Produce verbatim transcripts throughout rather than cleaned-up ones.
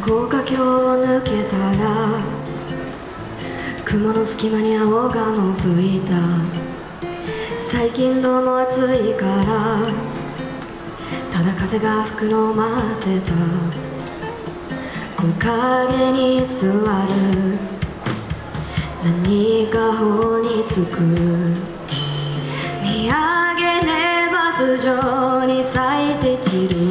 高架橋を抜けたら雲の隙間に青が覗いた。最近どうも暑いからただ風が吹くのを待ってた。木陰に座る何か頬につく。見上げれば頭上に咲いて散る。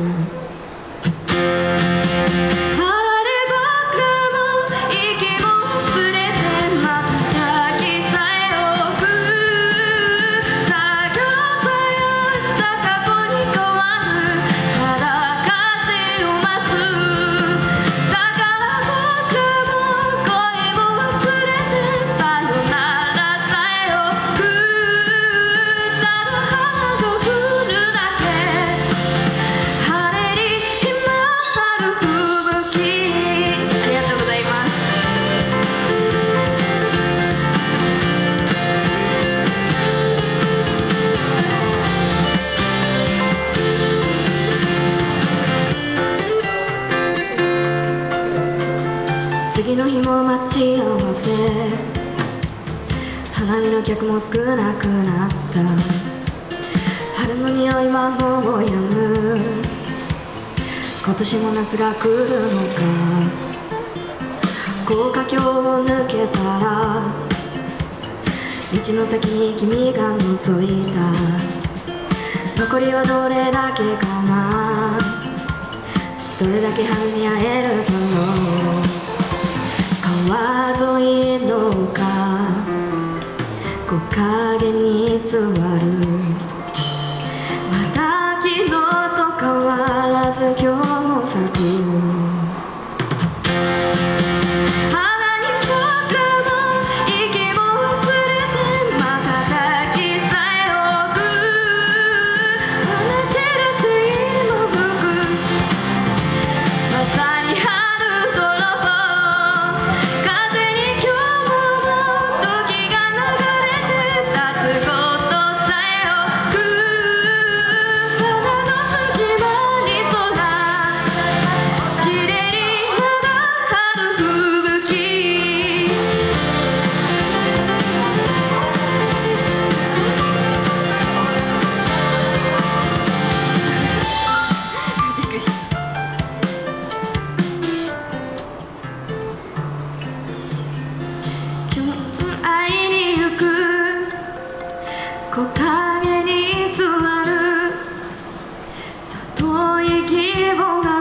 次の日も待ち合わせ、花見の客も少なくなった。春の匂いはもうやむ。今年も夏が来るのか。高架橋を抜けたら道の先に君が覗いた。残りはどれだけかな。どれだけ春に会えるだろう。川沿いの丘、木陰に座る。また昨日と変わらず今日も咲く。木陰に座る遠い希望が